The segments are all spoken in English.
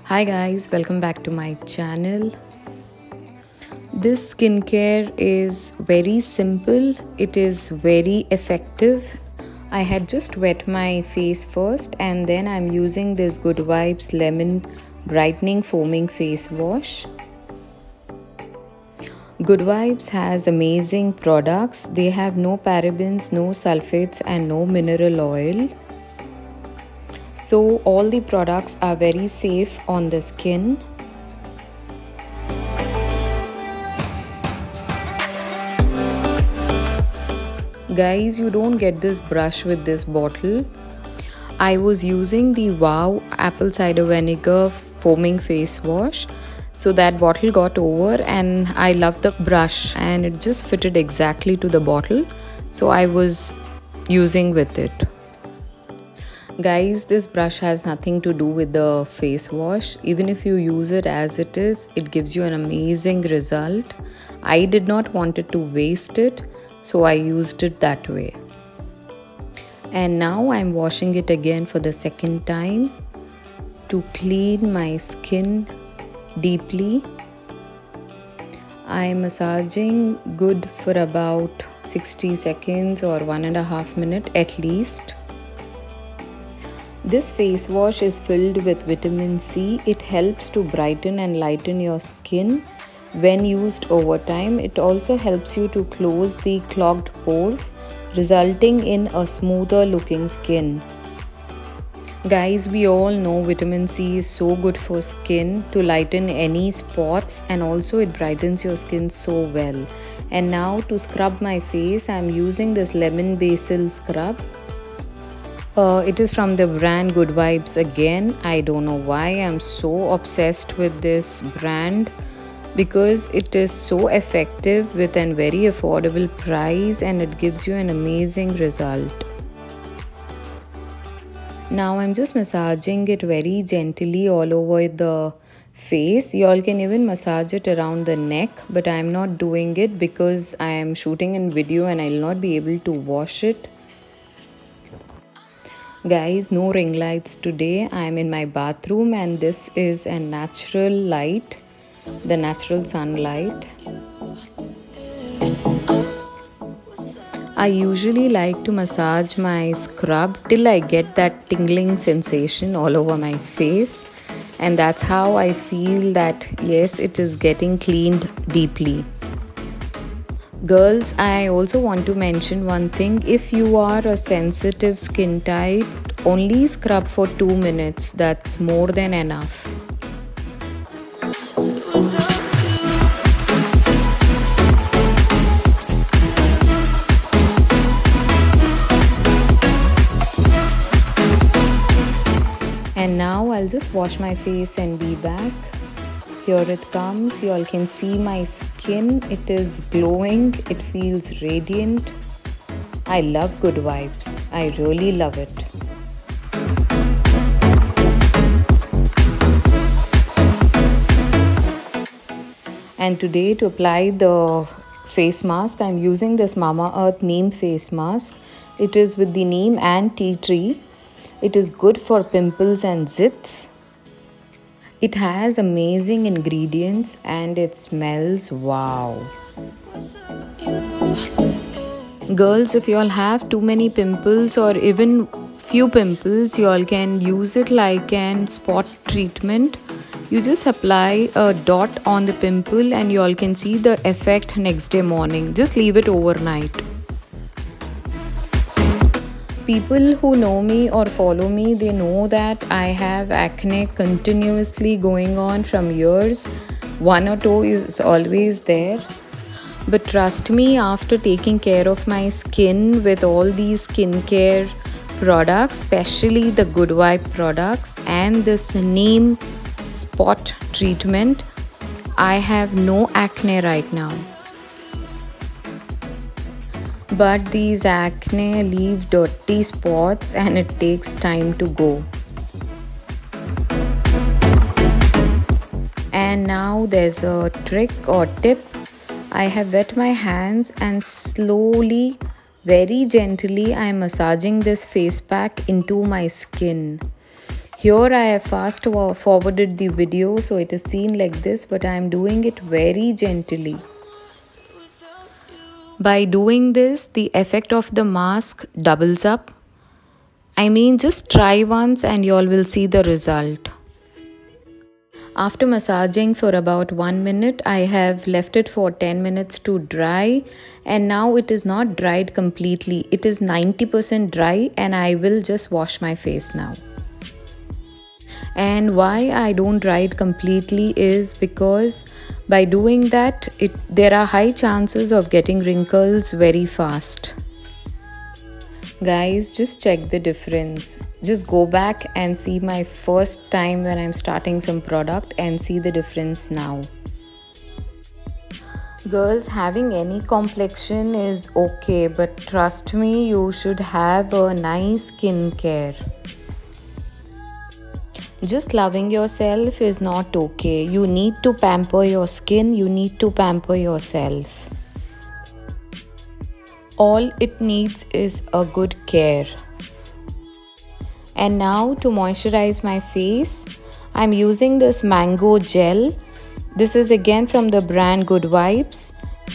Hi guys, welcome back to my channel. This skincare is very simple, it is very effective. I had just wet my face first and then I'm using this Good Vibes Lemon Brightening Foaming Face Wash. Good Vibes has amazing products. They have no parabens, no sulfates and no mineral oil. So all the products are very safe on the skin. Guys, you don't get this brush with this bottle. I was using the Wow apple cider vinegar foaming face wash. So that bottle got over and I love the brush and it just fitted exactly to the bottle. So I was using with it. Guys, this brush has nothing to do with the face wash. Even if you use it as it is, it gives you an amazing result. I did not want it to waste it, so I used it that way. And now I'm washing it again for the second time to clean my skin deeply. I'm massaging good for about 60 seconds or 1.5 minutes at least. This face wash is filled with vitamin C. It helps to brighten and lighten your skin. When used over time, it also helps you to close the clogged pores, resulting in a smoother looking skin. Guys, we all know vitamin C is so good for skin to lighten any spots and also it brightens your skin so well. And now to scrub my face, I'm using this lemon basil scrub. It is from the brand Good Vibes again. I don't know why I'm so obsessed with this brand because it is so effective with a very affordable price and it gives you an amazing result. Now I'm just massaging it very gently all over the face. Y'all can even massage it around the neck, but I'm not doing it because I am shooting in video and I'll not be able to wash it. Guys, no ring lights today. I'm in my bathroom and this is a natural light, the natural sunlight. I usually like to massage my scrub till I get that tingling sensation all over my face, and that's how I feel that yes, it is getting cleaned deeply. Girls, I also want to mention one thing. If you are a sensitive skin type, only scrub for 2 minutes. That's more than enough. And now I'll just wash my face and be back. Here it comes. You all can see my skin. It is glowing. It feels radiant. I love Good Vibes. I really love it. And today to apply the face mask, I'm using this Mamaearth Neem face mask. It is with the neem and tea tree. It is good for pimples and zits. It has amazing ingredients and it smells wow. Girls, if you all have too many pimples or even few pimples, you all can use it like an spot treatment. You just apply a dot on the pimple and you all can see the effect next day morning. Just leave it overnight. People who know me or follow me, they know that I have acne continuously going on from years. 1 or 2 is always there. But trust me, after taking care of my skin with all these skincare products, especially the Good Vibe products and this neem spot treatment, I have no acne right now. But these acne leave dirty spots and it takes time to go. And now there's a trick or tip. I have wet my hands and slowly, very gently, I am massaging this face pack into my skin. Here I have fast forwarded the video so it is seen like this, but I am doing it very gently. By doing this, the effect of the mask doubles up. I mean, just try once and you all will see the result. After massaging for about 1 minute, I have left it for 10 minutes to dry, and now it is not dried completely. It is 90% dry, and I will just wash my face now. And why I don't dry it completely is because by doing that, there are high chances of getting wrinkles very fast. Guys, just check the difference. Just go back and see my first time when I'm starting some product and see the difference now. Girls, having any complexion is okay, but trust me, you should have a nice skincare. Just loving yourself is not okay. You need to pamper your skin, you need to pamper yourself. All it needs is a good care. And now to moisturize my face, I'm using this mango gel. This is again from the brand Good Vibes.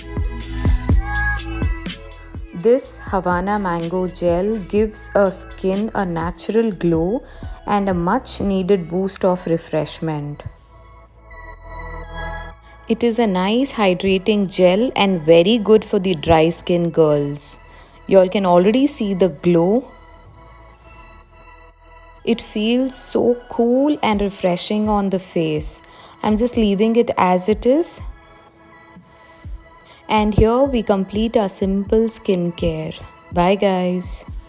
This Havana mango gel gives a skin a natural glow and a much needed boost of refreshment. It is a nice hydrating gel and very good for the dry skin girls. You all can already see the glow. It feels so cool and refreshing on the face. I'm just leaving it as it is. And here we complete our simple skincare. Bye guys.